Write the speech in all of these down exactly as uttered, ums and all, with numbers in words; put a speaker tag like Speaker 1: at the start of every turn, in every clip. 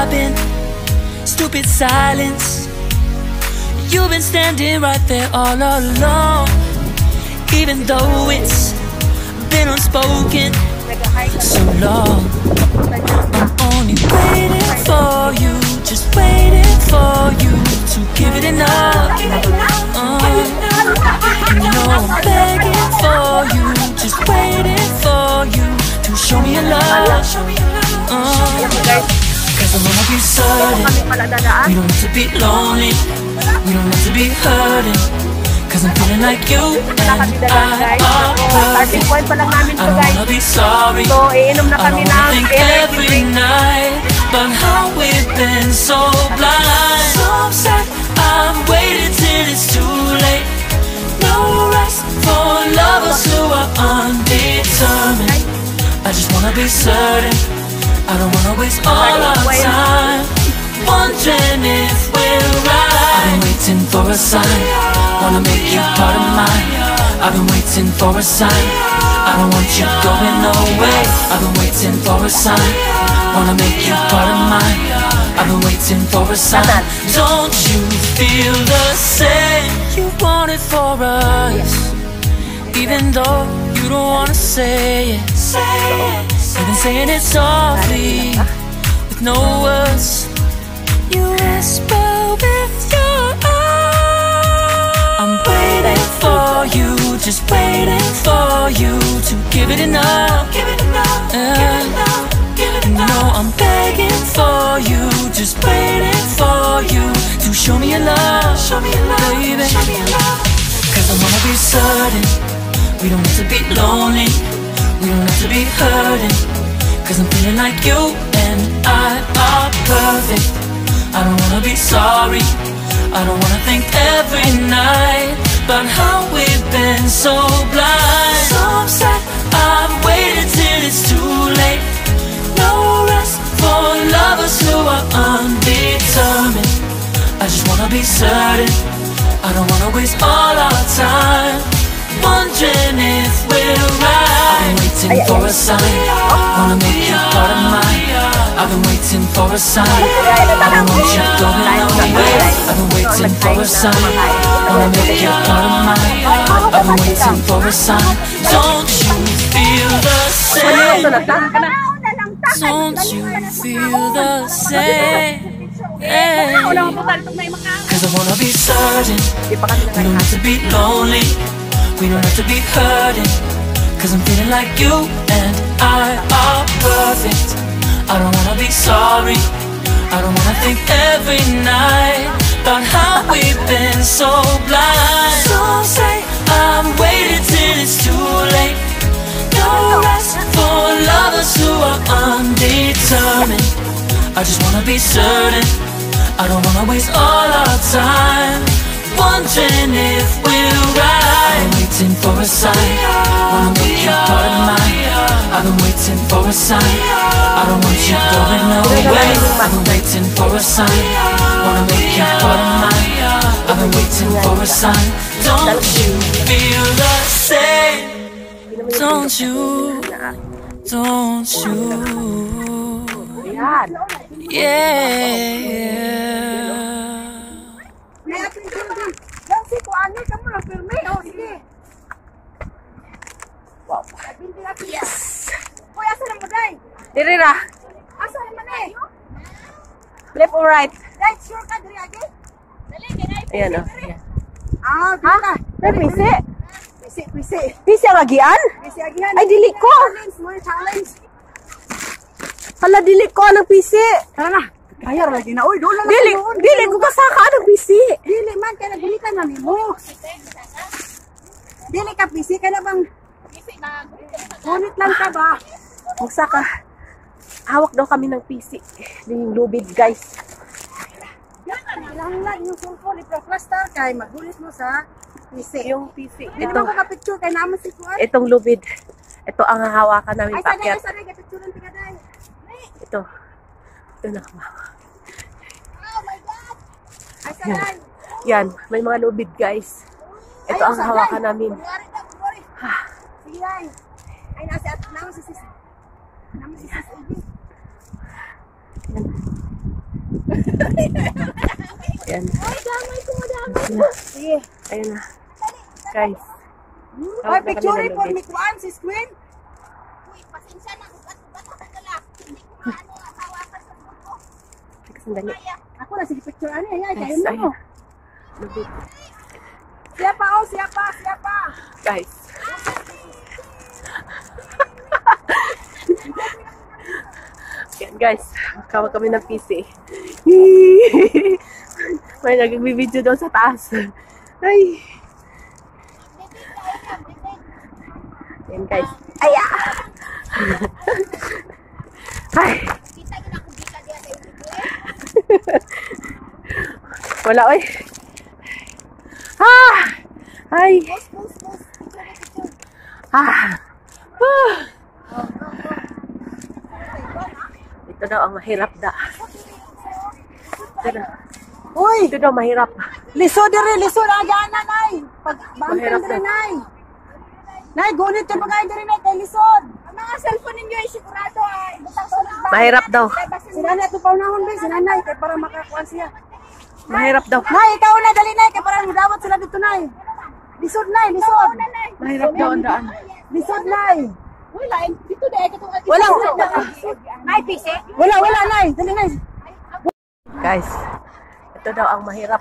Speaker 1: been stupid silence. You've been standing right there all along, even though it's been unspoken so long. I'm only waiting for you, just waiting for you to give it enough. uh, You know I'm begging for you, just waiting for you to show me your love. uh, Cause I wanna be certain we don't have to be lonely, we don't have to be hurting. Cause I'm feeling like you and I are perfect. I don't wanna be sorry, I don't wanna think every night about how we've been so blind. So upset, I'm waiting till it's too late. No rest for lovers who are undetermined. I just wanna be certain, I don't wanna waste all our time wondering if we're right. I've been waiting for a sign, wanna make you part of mine. I've been waiting for a sign, I don't want you going away. I've been waiting for a sign, wanna make you part of mine. I've been waiting for a sign. Don't you feel the same? You want it for us, even though you don't wanna say it. You've been saying it softly, with no words. You whisper with your eyes. I'm waiting for you, just waiting for you to give it enough. Give it enough, uh, give it enough, give it enough. No, I'm begging for you, just waiting for you to show me your love, show me your love, baby. Show me your love. Cause I wanna be certain we don't have to be lonely, we don't have to be hurting. Cause I'm feeling like you and I are perfect. I don't wanna be sorry, I don't wanna think every night about how we've been so blind. So upset, I've waited till it's too late. No rest for lovers who are undetermined. I just wanna be certain, I don't wanna waste all our time wondering if we're right. I've been waiting for a sign, wanna make you part of mine. I've been waiting for a sign, I don't want you going away. I've been waiting for a sign, wanna make you part of mine. I've been waiting for a sign. Don't you feel the same? Don't you feel the same? Yeah. Cause I wanna be certain we don't have to be lonely, we don't have to be hurting. Cause I'm feeling like you and I are perfect. I don't wanna be sorry, I don't wanna think every night about how we've been so blind. So say I'm waiting till it's too late. No rest for lovers who are undetermined. I just wanna be certain, I don't wanna waste all our time wondering if we're right. I've been waiting for a sign, wanna make you part of mine. I've been waiting for a sign, I don't want you going away. I've been waiting for a sign, wanna make you part of mine. I've been waiting for a sign. Don't you feel the same? Don't you, don't you? Yeah.
Speaker 2: Yes. Kuya, asa na mo, day? Diri ra. Asa naman eh? Left or right? Right, sure ka, diri agi? Dali, diri. Ayan o. Ah, diri ka. May pisi? Pisi, pisi. Pisi ang agian? Pisi agian. Ay, dili ko. More challenge. Hala, dili ko ng pisi. Tara na. Ayar lagi na. Uy, doon lang. Dili, dili ko kasaka ng pisi. Dili man, kaya nagulitan na ni mo. Dili ka pisi, kaya na bang ngunit lang ka ba? Magsaka. Hawak daw kami ng P C. Yung lubid, guys. Lang lang yung sulfon. Iproflastar kay magulit mo sa P C. Yung P C. Hindi mo makapicture kay naman si Kuan. Itong lubid. Ito ang hahawakan namin pakyat. Ay, sanay, sanay. Kapicturean tika dahil. Ito. Ito na kamawa. Oh my God! Ay, sanay. Yan. May mga lubid, guys. Ito ang hawakan namin. Ha. Sige, ay. Ay, nasa at naman si Sisi. Naman si Sisi. Yan. Ayan.
Speaker 3: Ay, damay ko, damay.
Speaker 2: Sige. Ayan na. Guys.
Speaker 4: Ay,
Speaker 2: Tawag na
Speaker 4: picture
Speaker 2: kami ng
Speaker 4: for
Speaker 2: lobby.
Speaker 4: me kuan, sis Queen.
Speaker 3: Uy, pasensya na. Ugat-ugat ako pala. Hindi ko maano ang hawakan sa buko.
Speaker 2: Teka, sandali.
Speaker 4: Ako na sige picture ani, ay,
Speaker 2: Guys,
Speaker 4: kayo mo.
Speaker 2: ayan. Lobby.
Speaker 4: Siya pa, oh, siya pa, siya pa.
Speaker 2: Guys. Ayan guys, kawa kami ng P C. May nag-video daw sa taas. Ay. Ayan guys. Ay ah! Ay.
Speaker 3: Kita ko na kung kita diya sa ito eh.
Speaker 2: Wala oy. Ah! Ay.
Speaker 3: Post, post, post. Picture, picture.
Speaker 2: Ah. Ah. Ito daw ang mahirap da. Ito daw,
Speaker 4: Uy,
Speaker 2: ito daw mahirap.
Speaker 4: lisod diri, lisod aga na nay. Pag
Speaker 2: Mahirap
Speaker 4: bantay diri
Speaker 2: na.
Speaker 4: nay. Nay, gunit yung pagkain diri nay kay lisod.
Speaker 3: Ang mga cellphone ninyo ay sigurado ay butang sa mga
Speaker 2: Mahirap daw.
Speaker 4: Sila na ito paunahon ba, sila nay kay para makakuan siya.
Speaker 2: Mahirap daw.
Speaker 4: Nay, ikaw na dali nay kay para madawat sila dito nay. Lisod nay, lisod.
Speaker 2: Mahirap daw ang daan.
Speaker 4: Lisod nay.
Speaker 3: wala. Dito dahil katong ati.
Speaker 4: Wala.
Speaker 3: May pisi.
Speaker 4: Wala, wala nay. Dali nay.
Speaker 2: Guys, ito daw ang mahirap.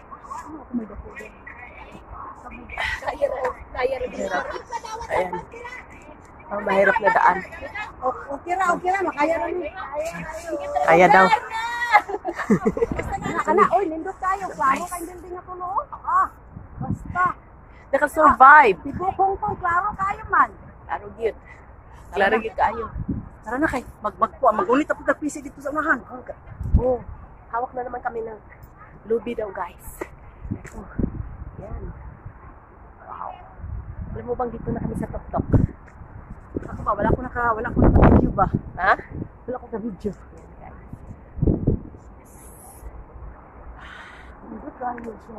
Speaker 3: Kaya ro. Kaya ro.
Speaker 2: Mahirap. Ayan. Ang mahirap na daan.
Speaker 4: O- Okay ra, okay ra, makaya ra ni.
Speaker 2: Kaya daw.
Speaker 4: Kana kana, oy, nindot tayo. Klaro kay building na puno. Ah. Basta.
Speaker 2: Naka-survive.
Speaker 4: Tibukong tong klaro kayo man.
Speaker 2: Klaro yun. Klaro yun kayo.
Speaker 4: Tara na kay, magmagpo, magulit ako kag-P C dito sa unahan.
Speaker 2: Oh, hawak na naman kami ng lobby daw guys. Ito. Yan. Wow. Alam mo bang dito na kami sa Tok-Tok?
Speaker 4: Ako ba, wala ko naka, wala ko naka video ba?
Speaker 2: Ha?
Speaker 4: Wala ko ka video.
Speaker 2: Yan guys.
Speaker 4: Nindot kayo siya.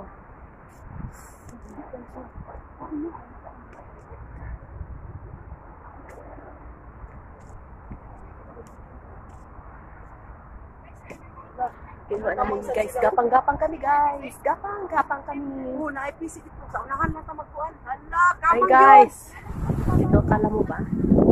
Speaker 2: Kinuha namin guys. Gapang-gapang kami guys. Gapang-gapang kami.
Speaker 4: Oo, na-P C dito sa unahan na ta magkuan. Hala,
Speaker 2: Hi
Speaker 4: kamang
Speaker 2: guys. Ito, kala mo ba?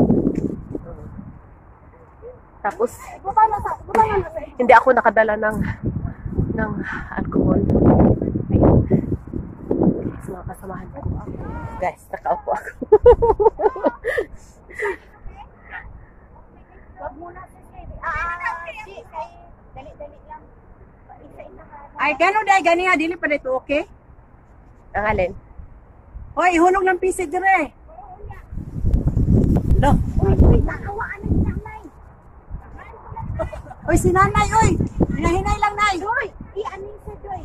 Speaker 2: Tapos,
Speaker 4: Buta na sa, buta na sa.
Speaker 2: hindi ako nakadala ng ng alcohol. Ayun. Guys, mga kasamahan ko. Guys, nakaupo ako.
Speaker 3: Wag muna si Siri. Ah, si kay dali-dali lang. Isa-isa ka.
Speaker 4: Ay, gano'n dahil gani nga, dili pa dito, okay?
Speaker 2: Ang alin?
Speaker 4: Hoy, ihulog ng P C dire. Lo.
Speaker 3: Uy, uy, nakawaan na niya, Nay.
Speaker 4: Hoy, si nanay, oy. Hinahinay lang, nay.
Speaker 3: Joy, i-aning sa Joy.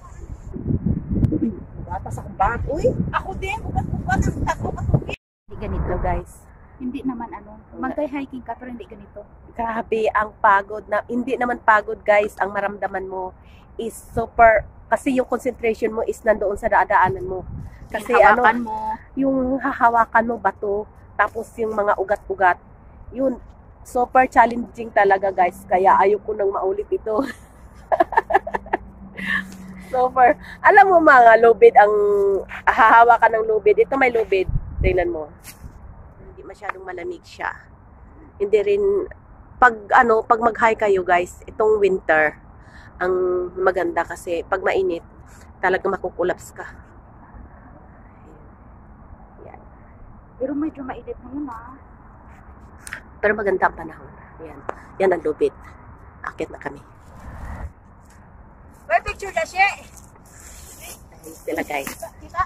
Speaker 4: Bata sa kumbat, uy.
Speaker 3: Ako din, ugat-ugat ang tato katubig.
Speaker 2: Hindi ganito guys.
Speaker 3: Hindi naman ano, magkay-hiking ka pero hindi ganito.
Speaker 2: Grabe ang pagod na, hindi naman pagod guys, ang maramdaman mo is super, kasi yung concentration mo is nandoon sa daadaanan mo. Kasi ano,
Speaker 3: Hawakan mo.
Speaker 2: yung hahawakan mo bato, tapos yung mga ugat-ugat, yun, super challenging talaga guys, kaya ayoko nang maulit ito. Super, alam mo mga lubid ang hahawakan ng lubid, ito may lubid, tingnan mo. Hindi masyadong malamig siya. Hindi rin, pag ano, pag mag-hike kayo guys, itong winter, ang maganda kasi pag mainit, talagang makukulaps ka. Yan.
Speaker 3: Pero medyo mainit na yun ah.
Speaker 2: Pero maganda ang panahon. Yan. Yan ang lubid. Akit na kami.
Speaker 4: May picture na siya.
Speaker 2: Ayun sila guys.
Speaker 3: Kita?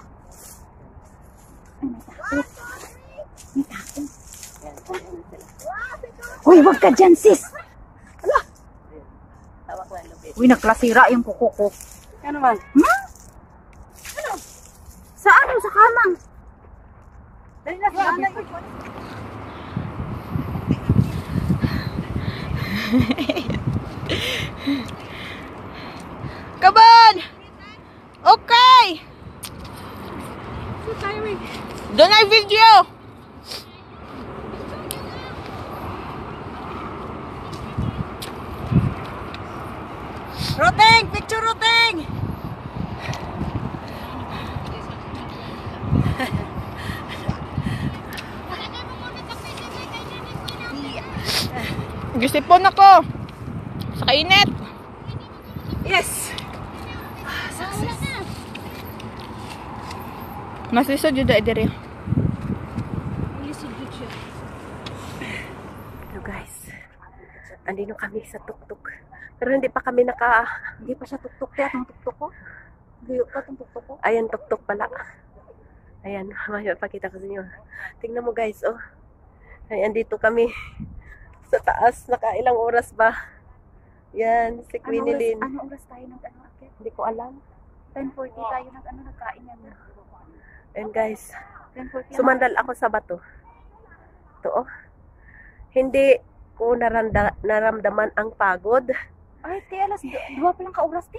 Speaker 2: Yan. Ayun sila.
Speaker 3: Uy, wag ka dyan sis.
Speaker 2: Tawag na ang lubid.
Speaker 3: Uy, nagklasira yung kuko ko.
Speaker 4: Ano man?
Speaker 3: Sa ano? Sa kamang?
Speaker 4: Dali na, si nanay.
Speaker 3: Kaban! Okay! Doon ay video!
Speaker 2: nakarating!
Speaker 5: Gisipon ako sa kainit.
Speaker 2: Yes!
Speaker 5: Mas lisod jud diri.
Speaker 2: Hello guys. Andito kami sa tuktok. Pero hindi pa kami naka...
Speaker 4: Hindi pa siya tuktok. Kaya itong tuktok ko. Gayo pa itong tuktok ko.
Speaker 2: Ayan, tuktok pala. Ayan, may pakita ko sa inyo. Tingnan mo guys, oh. Ay, andito kami sa taas. Nakailang oras ba? Yan, si Queenie Lynn.
Speaker 4: Ano oras tayo nag ano akit?
Speaker 2: Hindi ko alam.
Speaker 4: ten forty tayo nag ano nagkain yan.
Speaker 2: Ayan guys.
Speaker 4: ten forty.
Speaker 2: Sumandal ako sa bato. Ito, oh. Hindi ko naranda, naramdaman ang pagod.
Speaker 4: Ay, te, alas dua pa lang ka oras, te.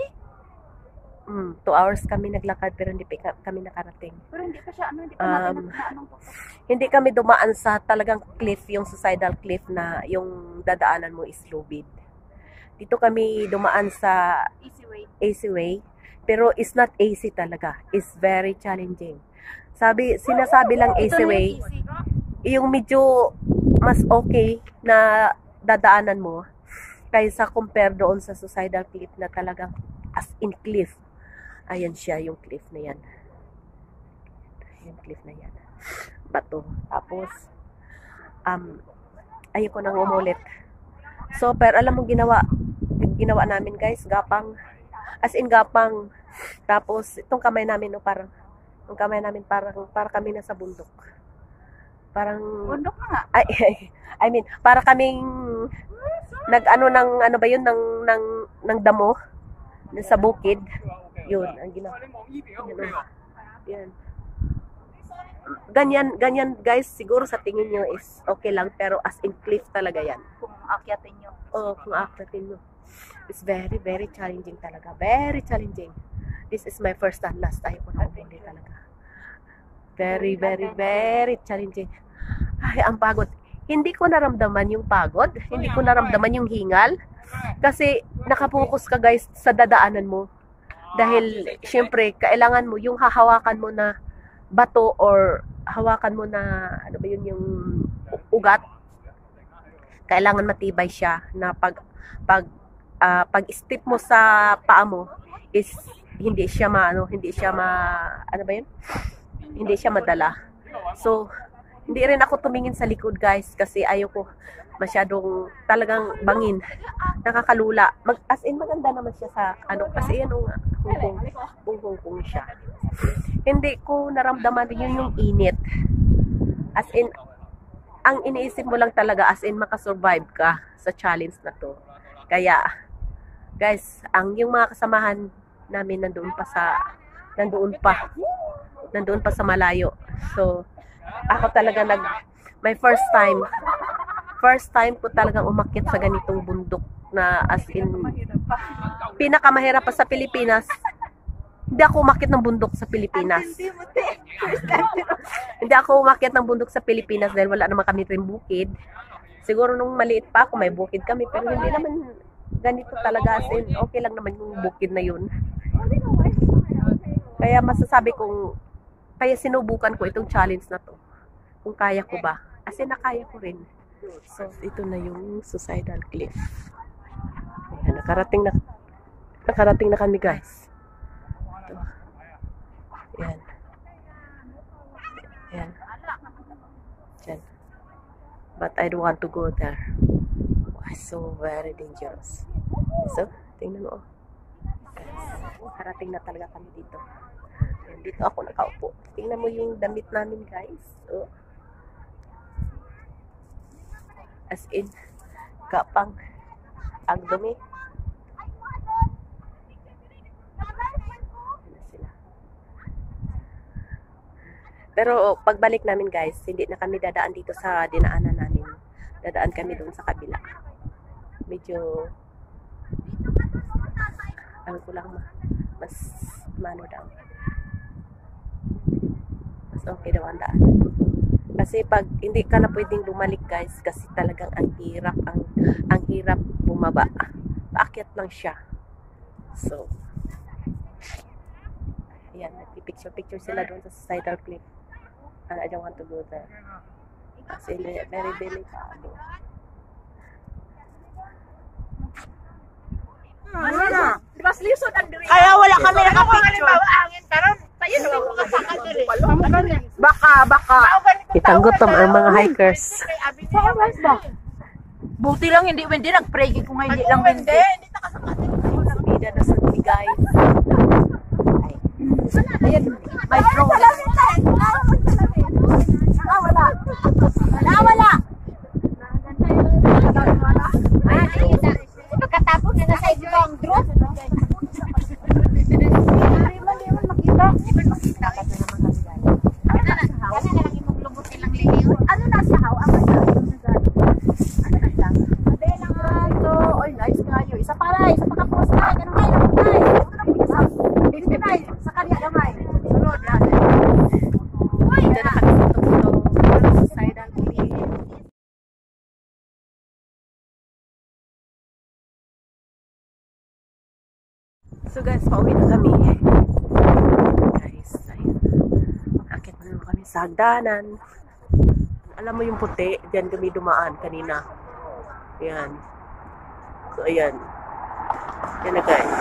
Speaker 2: Mm, two hours kami naglakad pero hindi pa kami nakarating.
Speaker 4: Pero hindi pa siya, ano, hindi pa
Speaker 2: Um,
Speaker 4: natin na, na anong tuktok.
Speaker 2: Hindi kami dumaan sa talagang cliff, yung suicidal cliff na yung dadaanan mo is lubid. Dito kami dumaan sa
Speaker 4: Easy way.
Speaker 2: easy way, pero it's not easy talaga. It's very challenging. Sabi, sinasabi lang easy way, yung medyo mas okay na dadaanan mo kaysa compare doon sa suicidal cliff na talagang as in cliff. Ayan siya, yung cliff na yan. Yung cliff na yan. Bato. Tapos, um, ayoko nang umulit. So, pero alam mo ginawa, ginawa namin guys, gapang, as in gapang, tapos itong kamay namin, no, parang, yung kamay namin parang, para kami nasa bundok. Parang,
Speaker 4: Bundok na nga.
Speaker 2: ay, ay, I mean, para kaming, nag-ano ng, ano ba yun, ng, ng, ng damo, sa bukid, yun, ang ginawa. Yan. Ganyan, ganyan guys, siguro sa tingin nyo is okay lang, pero as in cliff talaga yan.
Speaker 4: Kung akyatin nyo.
Speaker 2: Oh, kung akyatin mo. It's very, very challenging talaga. Very challenging. This is my first and last time ko na umuli talaga. Very, very, very challenging. Ay, ang pagod. Hindi ko naramdaman yung pagod. Hindi ko naramdaman yung hingal. Kasi nakapokus ka guys sa dadaanan mo. Dahil, syempre, kailangan mo yung hahawakan mo na bato or hawakan mo na, ano ba yun, yung ugat. Kailangan matibay siya na pag, pag, uh, pag step mo sa paa mo is hindi siya maano, hindi siya ma, ano ba yun? Hindi siya madala. So, hindi rin ako tumingin sa likod guys kasi ayoko masyadong talagang bangin. Nakakalula. Mag, as in, maganda naman siya sa ano, kasi yan nga, hungkong, hungkong siya. Hindi ko naramdaman yun yung init. As in, ang iniisip mo lang talaga as in makasurvive ka sa challenge na to. Kaya, guys, ang yung mga kasamahan namin nandoon pa sa, nandoon pa, nandoon pa sa malayo. So, ako talaga nag, my first time, first time ko talagang umakyat sa ganitong bundok na as in, pinakamahirap pa sa Pilipinas. Hindi ako umakyat ng bundok sa Pilipinas. Hindi ako umakyat ng bundok sa Pilipinas dahil wala naman kami rin bukid. Siguro nung maliit pa ako, may bukid kami. Pero hindi naman ganito talaga. As in, okay lang naman yung bukid na yun. Kaya masasabi kong, kaya sinubukan ko itong challenge na to. Kung kaya ko ba. As in, nakaya ko rin. So, ito na yung suicidal cliff. Ayan, nakarating na, nakarating na kami guys. Ito. Ayan. Ayan. Ayan. But I don't want to go there. Oh, it's so very dangerous. So, tingnan mo. Guys, nakarating na talaga kami dito. Ayan, dito ako nakaupo. Tingnan mo yung damit namin guys. Oh. As in, kapang ang dumi. Pero pagbalik namin guys, hindi na kami dadaan dito sa dinaanan namin. Dadaan kami doon sa kabila. Medyo, ano ko lang, mas mano daw. Mas okay daw ang daan. Kasi pag hindi ka na pwedeng bumalik guys, kasi talagang ang hirap, ang, ang hirap bumaba. Paakyat lang siya. So, Ayan, nagpipicture-picture sila doon sa Sidal Cliff. And I don't want to go there. Kasi very delicado.
Speaker 4: Ano na?
Speaker 3: Mas lisod ang diri.
Speaker 4: Kaya wala kami nakapicture.
Speaker 3: Angin karon. Tayo na makasakal diri.
Speaker 4: Baka, baka.
Speaker 2: Kitang gutom ang mga hikers.
Speaker 4: Buti lang hindi hindi nag-pray ko nga hindi lang hindi.
Speaker 3: Hindi ta kasakal.
Speaker 2: Bida na sa ni guys.
Speaker 4: Ayan, may drone. Wala. Wala, wala.
Speaker 3: Pagkatapos na nasa ibang drone.
Speaker 4: Hindi man, hindi man makita.
Speaker 3: Hindi man makita ka na naman kami guys. Ano na sa haw? Ano na lang imong lubot nilang liliw? Ano na sa haw? Ang ano? Ano na sa?
Speaker 4: Ate lang ito. Oy, nice kayo. Isa pa rin. Isa pa ka post na. Ganun kayo. Dito na. Sa kanya gamay. Sunod na.
Speaker 2: Uy, dito na kami sa tukto. Sa Sidal Cliff. So guys, pauwi na kami. Guys, ayun. Akit na naman kami sa hagdanan. Alam mo yung puti, diyan kami dumaan kanina. Ayan. So ayan. Yan na guys.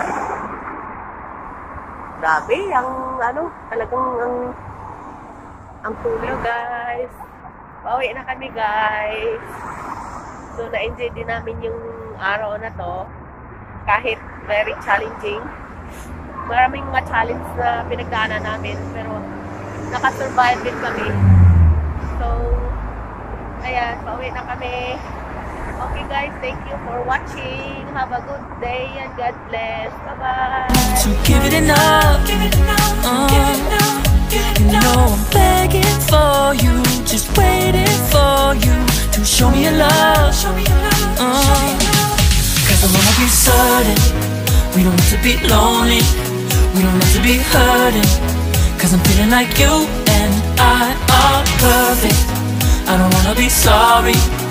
Speaker 2: Grabe, ang ano, talagang ang ang tuloy guys. Pauwi na kami guys. So na-enjoy din namin yung araw na to. Kahit very challenging. Maraming mga challenge na pinagdaanan namin, pero nakasurvive din kami. So, ayan, pauwi na kami. Okay guys, thank you for watching. Have a good day and God bless. Bye-bye.
Speaker 1: So give it enough, give it enough, uh, give it enough, give it enough. You know I'm begging for you, just waiting for you to show me your love, show me your love, uh, show me your love. Cause I wanna be certain we don't have to be lonely, we don't have to be hurting. Cause I'm feeling like you and I are perfect. I don't wanna be sorry.